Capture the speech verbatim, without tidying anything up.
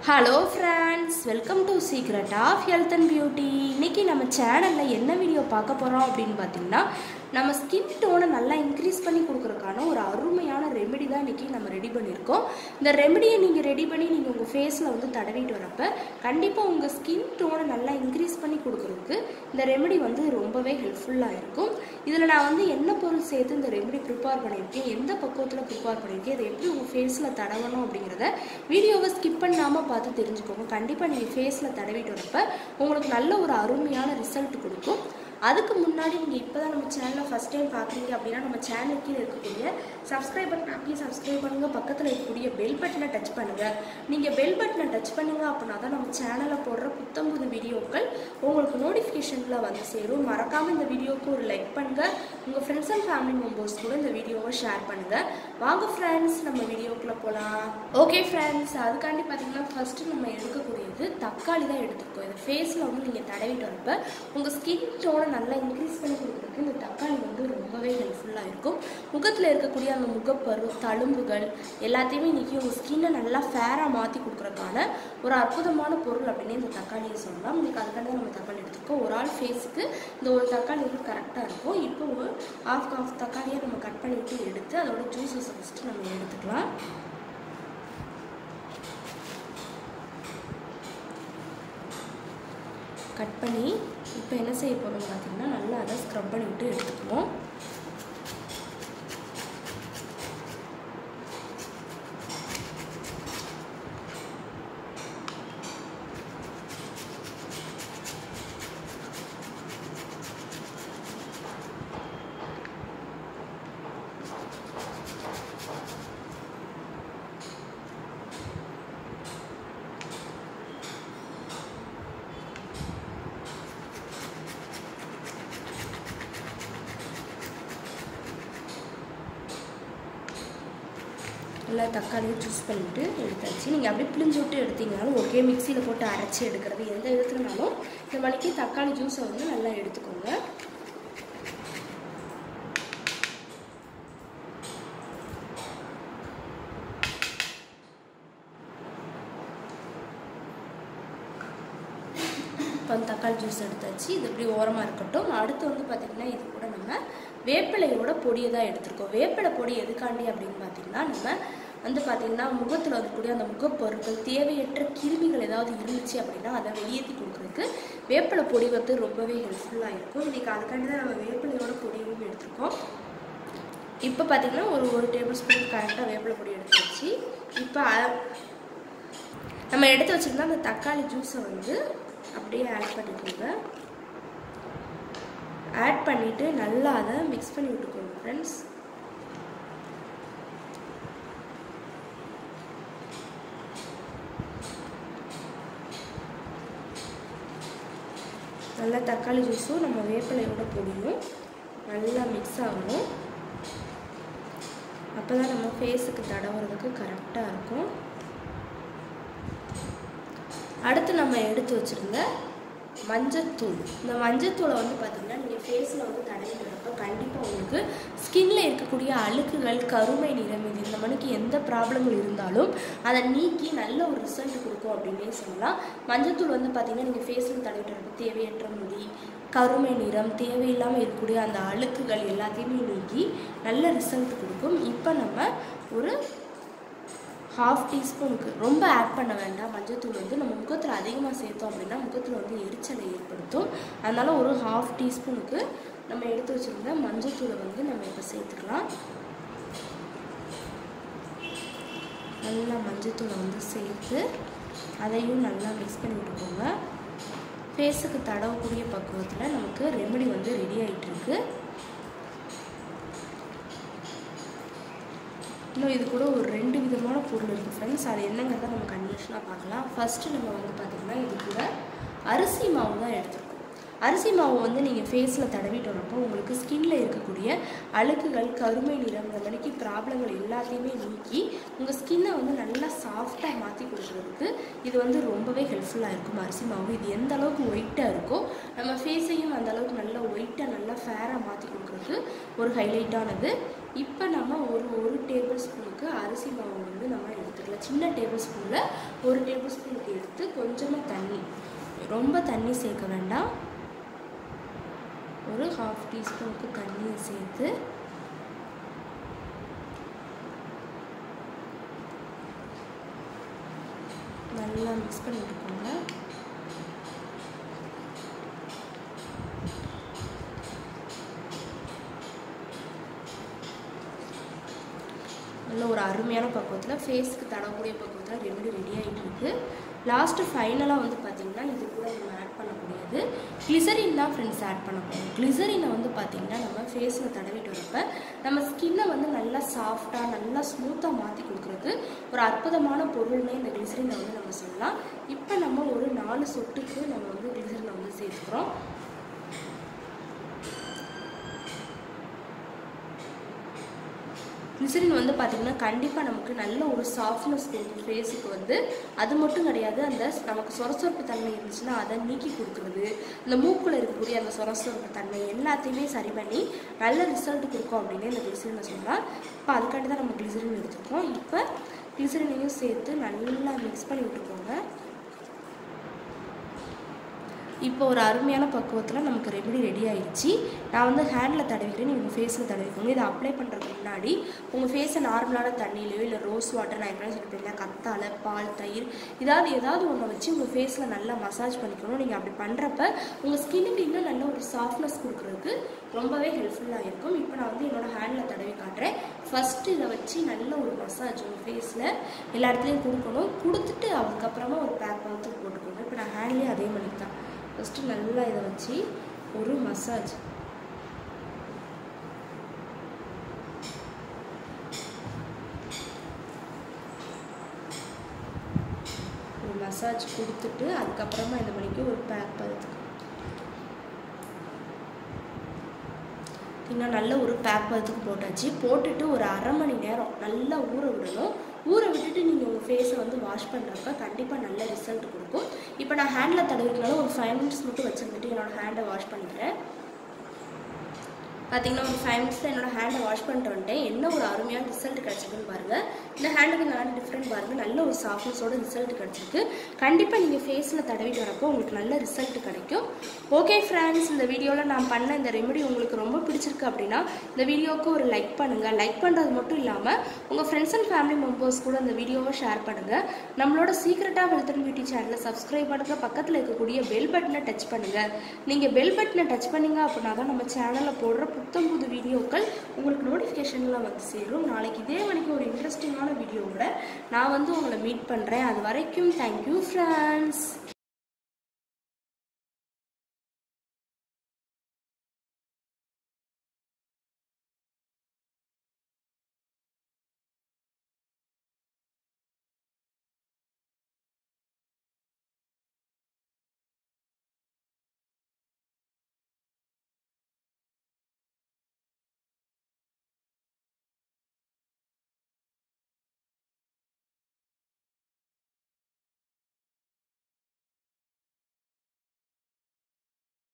Hello friends, welcome to secret of health and beauty. இன்றைக்கி நம்ம சேனலில் என்ன வீடியோ பார்க்க போகிறோம் அப்படின்னு பார்த்தீங்கன்னா, நம்ம ஸ்கின் டோனை நல்லா இன்க்ரீஸ் பண்ணி கொடுக்குறதுக்கான ஒரு அருமையான ரெமெடி தான் இன்றைக்கி நம்ம ரெடி பண்ணியிருக்கோம். இந்த ரெமெடியை நீங்கள் ரெடி பண்ணி நீங்கள் உங்கள் ஃபேஸில் வந்து தடவிட்டு வரப்போ கண்டிப்பாக உங்கள் ஸ்கின் டோனை நல்லா இன்க்ரீஸ் பண்ணி கொடுக்குறதுக்கு இந்த ரெமெடி வந்து ரொம்பவே ஹெல்ப்ஃபுல்லாக இருக்கும். இதில் நான் வந்து என்ன பொருள் சேர்த்து இந்த ரெமெடி ப்ரிப்பேர் பண்ணியிருக்கேன், எந்த பக்குவத்தில் ப்ரிப்பேர் பண்ணியிருக்கேன், இதை எப்படி உங்கள் ஃபேஸில் தடவணும் அப்படிங்கிறத வீடியோவை ஸ்கிப் பண்ணாமல் பார்த்து தெரிஞ்சுக்கோங்க. கண்டிப்பாக நீங்கள் ஃபேஸில் தடவிட்டு வரப்போ உங்களுக்கு நல்ல ஒரு அருமையான ரிசல்ட் கொடுக்கும். அதுக்கு முன்னாடி நீங்கள் இப்போ தான் நம்ம சேனலை ஃபஸ்ட் டைம் பார்க்குறீங்க அப்படின்னா நம்ம சேனல் கீழே இருக்கக்கூடிய சப்ஸ்கிரைப் பட்டன் அப்படியே சப்ஸ்கிரைப் பண்ணுங்கள். பக்கத்தில் இருக்கக்கூடிய பெல் பட்டனை டச் பண்ணுங்கள். நீங்கள் பெல் பட்டனை டச் பண்ணுங்க அப்படின்னா தான் நம்ம சேனலில் போடுற புத்தம் புது வீடியோக்கள் உங்களுக்கு நோட்டிஃபிகேஷனில் வந்து சேரும். மறக்காமல் இந்த வீடியோவுக்கு ஒரு லைக் பண்ணுங்கள். உங்கள் ஃப்ரெண்ட்ஸ் அண்ட் ஃபேமிலி மெம்பர்ஸ் கூட இந்த வீடியோவை ஷேர் பண்ணுங்கள். வாங்க ஃப்ரெண்ட்ஸ், நம்ம வீடியோக்குள்ளே போகலாம். ஓகே ஃப்ரெண்ட்ஸ், அதுக்காண்டி பார்த்தீங்கன்னா ஃபஸ்ட்டு நம்ம எடுக்கக்கூடியது தக்காளி தான் எடுத்துருக்கோம். இந்த ஃபேஸில் வந்து நீங்கள் தடவிட்டு வரப்போ உங்கள் ஸ்கின் டோனை நல்லா இன்க்ரீஸ் பண்ணி கொடுக்குறதுக்கு இந்த தக்காளி வந்து ரொம்பவே ஹெல்ப்ஃபுல்லாக இருக்கும். முகத்தில் இருக்கக்கூடிய அந்த முகப்பரு தழும்புகள் எல்லாத்தையுமே இன்றைக்கி உங்கள் ஸ்கின்னை நல்லா ஃபேராக மாற்றி கொடுக்குறதுக்கான ஒரு அற்புதமான பொருள் அப்படின்னு இந்த தக்காளியை சொல்லலாம். இன்றைக்கி அதுக்காண்டி நம்ம தக்காளி எடுத்துருக்கோம். ஒரு ஆள் ஃபேஸுக்கு இந்த ஒரு தக்காளி வந்து கரெக்டாக இருக்கும். இப்போ ஒரு ஆஃப் ஆஃப் தக்காளியை நம்ம கட் பண்ணிவிட்டு எடுத்து அதோட ஜூஸஸ் ஃபஸ்ட்டு நம்ம எடுத்துக்கலாம். கட் பண்ணி இப்போ என்ன செய்ய போகிறோம் பார்த்தீங்கன்னா, நல்லா அதை ஸ்க்ரப் பண்ணிவிட்டு எடுத்துக்குவோம். நல்லா தக்காளியை ஜூஸ் பண்ணிவிட்டு எடுத்தாச்சு. நீங்கள் அப்படியே பிழிஞ்சு விட்டு எடுத்தீங்கனாலும் ஓகே, மிக்சியில் போட்டு அரைச்சி எடுக்கிறது எந்த விதத்துலனாலும் இந்த மணிக்கு தக்காளி ஜூஸை வந்து நல்லா எடுத்துக்கோங்க. இப்போ தக்காளி ஜூஸ் எடுத்தாச்சு. இது இப்படி ஓரமாக இருக்கட்டும். அடுத்து வந்து பார்த்திங்கன்னா இது கூட நம்ம வேப்பிலையோட பொடியை தான் எடுத்துருக்கோம். வேப்பிலை பொடி எதுக்காண்டி அப்படின்னு பார்த்திங்கன்னா, நம்ம வந்து பார்த்திங்கன்னா முகத்தில் இருக்கக்கூடிய அந்த முகப்பொருட்கள் தேவையற்ற கிருமிகள் ஏதாவது இருந்துச்சு அப்படின்னா அதை வெளியேற்றி கொடுக்குறதுக்கு வேப்பிலை பொடி வந்து ரொம்பவே ஹெல்ப்ஃபுல்லாக இருக்கும். இன்றைக்கி அதுக்காண்டி தான் நம்ம வேப்பிலையோட பொடியும் எடுத்துருக்கோம். இப்போ பார்த்திங்கன்னா ஒரு ஒரு டேபிள் ஸ்பூன் கரெக்டாக வேப்பிலை பொடி எடுத்து வச்சு இப்போ நம்ம எடுத்து வச்சுருந்தா அந்த தக்காளி ஜூஸை வந்து அப்படியே ஆட் பண்ணிக்கோங்க. ஆட் பண்ணிவிட்டு நல்லா அதை மிக்ஸ் பண்ணி விட்டுக்கோங்க ஃப்ரெண்ட்ஸ். நல்லா தக்காளி ஜூஸும் நம்ம வேப்பிலையோட பொடியும் நல்லா மிக்ஸ் ஆகணும். அப்போ தான் நம்ம ஃபேஸுக்கு தடவுறதுக்கு கரெக்டாக இருக்கும். அடுத்து நம்ம எடுத்து வச்சுருந்த மஞ்சத்தூள். இந்த மஞ்சத்தூளை வந்து பார்த்திங்கன்னா நீங்கள் ஃபேஸில் வந்து தடவிடுறப்ப கண்டிப்பாக உங்களுக்கு ஸ்கின்னில் இருக்கக்கூடிய அழுக்குகள் கருமை நிறம் இது இந்த மணிக்கு எந்த ப்ராப்ளங்கள் இருந்தாலும் அதை நீக்கி நல்ல ஒரு ரிசல்ட் கொடுக்கும் அப்படின்னே சொல்லலாம். மஞ்சத்தூள் வந்து பார்த்திங்கன்னா நீங்கள் ஃபேஸில் தடவிடுறப்ப தேவையற்ற முடி கருமை நிறம் தேவையில்லாமல் இருக்கக்கூடிய அந்த அழுக்குகள் எல்லாத்தையுமே நீக்கி நல்ல ரிசல்ட் கொடுக்கும். இப்போ நம்ம ஒரு ஹாஃப் டீஸ்பூனுக்கு ரொம்ப ஆட் பண்ண வேண்டாம். மஞ்சத்தூள் வந்து நம்ம முகத்தில் அதிகமாக சேர்த்தோம் அப்படின்னா முகத்தில் வந்து எரிச்சலை ஏற்படுத்தும். அதனால் ஒரு ஹாஃப் டீஸ்பூனுக்கு நம்ம எடுத்து வச்சுருந்த மஞ்சத்தூளை வந்து நம்ம இப்போ சேர்த்துக்கலாம். நல்லா மஞ்சத்தூளை வந்து சேர்த்து அதையும் நல்லா மிக்ஸ் பண்ணி விட்டுக்கோங்க. ஃபேஸுக்கு தடவக்கூடிய பக்குவத்தில் நமக்கு ரெமெடி வந்து ரெடி ஆகிட்டுருக்கு. இன்னும் இது கூட ஒரு ரெண்டு விதமான பொருள் இருக்குது ஃப்ரெண்ட்ஸ். அது என்னங்கிறத நம்ம கன்ஃபியூஷனாக பார்க்கலாம். ஃபஸ்ட்டு நம்ம வந்து பார்த்திங்கன்னா இது கூட அரிசி மாவு தான் எடுத்துருக்கோம். அரிசி மாவு வந்து நீங்கள் ஃபேஸில் தடவிட்டு வரப்போ உங்களுக்கு ஸ்கின்னில் இருக்கக்கூடிய அழுக்குகள் கருமை நிறம் இந்த மாதிரிக்கு ப்ராப்ளங்கள் எல்லாத்தையுமே நீக்கி உங்கள் ஸ்கின்னை வந்து நல்லா சாஃப்டாக மாற்றி கொடுக்குறதுக்கு இது வந்து ரொம்பவே ஹெல்ப்ஃபுல்லாக இருக்கும் அரிசி மாவு. இது எந்த அளவுக்கு ஒயிட்டாக இருக்கோ நம்ம ஃபேஸையும் அந்த அளவுக்கு நல்லா ஒயிட்டாக நல்லா ஃபேராக மாற்றி கொடுக்குறதுக்கு ஒரு ஹைலைட்டானது. இப்போ நம்ம ஒரு ஒரு டேபிள் ஸ்பூனுக்கு அரிசி மாவு வந்து நம்ம எடுத்துக்கலாம். அந்த சின்ன டேபிள் ஸ்பூனில் ஒரு டேபிள் ஸ்பூன் எடுத்து கொஞ்சமாக தண்ணி, ரொம்ப தண்ணி சேர்க்க வேண்டாம், ஒரு ஹாஃப் டீஸ்பூனுக்கு தண்ணியை சேர்த்து நல்லா மிக்ஸ் பண்ணி விட்டுக்கோங்க. நல்ல ஒரு அருமையான பக்குவத்தில் ஃபேஸ்க்கு தடக்கூடிய பக்குவத்தில் ரெமெடி ரெடி ஆகிட்டு இருக்குது. லாஸ்ட்டு ஃபைனலாக வந்து பார்த்திங்கன்னா இது கூட நம்ம ஆட் பண்ணக்கூடியது கிளிசரின் தான் ஃப்ரெண்ட்ஸ் ஆட் பண்ண போகிறோம். கிளிசரினை வந்து பார்த்திங்கன்னா நம்ம ஃபேஸில் தடவிட்டு வரப்போ நம்ம ஸ்கின்னை வந்து நல்லா சாஃப்டாக நல்லா ஸ்மூத்தாக மாற்றி கொடுக்குறது ஒரு அற்புதமான பொருள்னே இந்த கிளிசரினை வந்து நம்ம சொல்லலாம். இப்போ நம்ம ஒரு நாலு சொட்டுக்கு நம்ம வந்து கிளிசரினை வந்து சேர்த்துக்கிறோம். கிளிசரின் வந்து பார்த்திங்கன்னா கண்டிப்பாக நமக்கு நல்ல ஒரு சாஃப்ட்னஸ் கொடுக்கும் ஃபேஸுக்கு வந்து. அது மட்டும் கிடையாது, அந்த நமக்கு சொரசொரப்பு தன்மை இருந்துச்சுன்னா அதை நீக்கி கொடுக்குறது, இந்த மூக்கில் இருக்கக்கூடிய அந்த சொரசொரப்பு தன்மை எல்லாத்தையுமே சரி பண்ணி நல்ல ரிசல்ட் கொடுக்கும் அப்படின்னு இந்த கிளிசரினை சொல்லலாம். இப்போ அதுக்காண்டி தான் நம்ம கிளிசரின் எடுத்துருக்கோம். இப்போ கிளிசரினையும் சேர்த்து நல்லா மிக்ஸ் பண்ணி விட்டுக்கோங்க. இப்போ ஒரு அருமையான பக்குவத்தில் நமக்கு ரெமெடி ரெடி ஆகிடுச்சு. நான் வந்து ஹேண்டில் தடவிக்கிறேன், நீங்கள் ஃபேஸில் தடவிக்கோங்க. இதை அப்ளை பண்ணுறதுக்கு முன்னாடி உங்கள் ஃபேஸை நார்மலான தண்ணியிலையோ இல்லை ரோஸ் வாட்டர், நான் என்ன சொல்லிட்டேன், கத்தாழை, பால், தயிர், இதாவது ஏதாவது ஒன்று வச்சு உங்கள் ஃபேஸில் நல்லா மசாஜ் பண்ணிக்கணும். நீங்கள் அப்படி பண்ணுறப்ப உங்கள் ஸ்கின்னுக்கு இன்னும் நல்ல ஒரு சாஃப்ட்னஸ் கொடுக்குறதுக்கு ரொம்பவே ஹெல்ப்ஃபுல்லாக இருக்கும். இப்போ நான் வந்து என்னோடய ஹேண்டில் தடவி காட்டுறேன். ஃபஸ்ட்டு இதை வச்சு நல்ல ஒரு மசாஜ் உங்கள் ஃபேஸில் எல்லா இடத்துலையும் கொடுக்கணும். கொடுத்துட்டு அதுக்கப்புறமா ஒரு பேக் வந்து போட்டுக்கணும். இப்போ நான் ஹேண்ட்லேயே அதே மாதிரி தான் ஃபஸ்ட்டு நல்லா இதை வச்சு ஒரு மசாஜ், ஒரு மசாஜ் கொடுத்துட்டு அதுக்கப்புறமா இந்த மணிக்கு ஒரு பேக் பார்த்து இன்னும் நல்ல ஒரு பேக் பார்த்துக்கு போட்டாச்சு. போட்டுட்டு ஒரு அரை மணி நேரம் நல்லா ஊற விடணும். ஊற விட்டுட்டு நீங்கள் உங்கள் ஃபேஸை வந்து வாஷ் பண்ணுறப்ப கண்டிப்பாக நல்ல ரிசல்ட் கொடுக்கும். இப்போ நான் ஹேண்டில் தடவினாலும் ஒரு ஃபைவ் மினிட்ஸ் மட்டும் வச்சுருந்துட்டு என்னோடய ஹேண்டை வாஷ் பண்ணிக்கிறேன். பார்த்தீங்கன்னா ஒரு ஃபைவ் மினிட்ஸில் என்னோடய ஹேண்டை வாஷ் பண்ணிட்டு வந்துட்டேன். என்ன ஒரு அருமையான ரிசல்ட் கிடச்சிருக்குன்னு பாருங்கள். இந்த ஹேண்டுக்கு நல்லா டிஃப்ரெண்ட் பாருங்கள், நல்ல ஒரு சாஃப்ட்னஸோட ரிசல்ட் கிடச்சிருக்கு. கண்டிப்பாக நீங்கள் ஃபேஸில் தடவிட்டு வரப்போ உங்களுக்கு நல்ல ரிசல்ட் கிடைக்கும். ஓகே ஃப்ரெண்ட்ஸ், இந்த வீடியோவில் நான் பண்ண இந்த ரெமெடி உங்களுக்கு ரொம்ப பிடிச்சிருக்கு அப்படின்னா இந்த வீடியோவுக்கு ஒரு லைக் பண்ணுங்கள். லைக் பண்ணுறது மட்டும் இல்லாமல் உங்கள் ஃப்ரெண்ட்ஸ் அண்ட் ஃபேமிலி மெம்பர்ஸ் கூட இந்த வீடியோவை ஷேர் பண்ணுங்கள். நம்மளோட secret of health and beauty சேனலை சப்ஸ்கிரைப் பண்ணுற பக்கத்தில் இருக்கக்கூடிய பெல் பட்டனை டச் பண்ணுங்கள். நீங்கள் பெல் பட்டனை டச் பண்ணிங்க அப்படின்னா தான் நம்ம சேனலில் போடுற புத்தம் புது வீடியோக்கள் உங்களுக்கு நோட்டிஃபிகேஷனில் வந்து சேரும். நாளைக்கு இதே மணிக்கு ஒரு இன்ட்ரெஸ்டிங்கான வீடியோவோட நான் வந்து உங்களை மீட் பண்ணுறேன். அது வரைக்கும் தேங்க்யூ ஃப்ரெண்ட்ஸ்.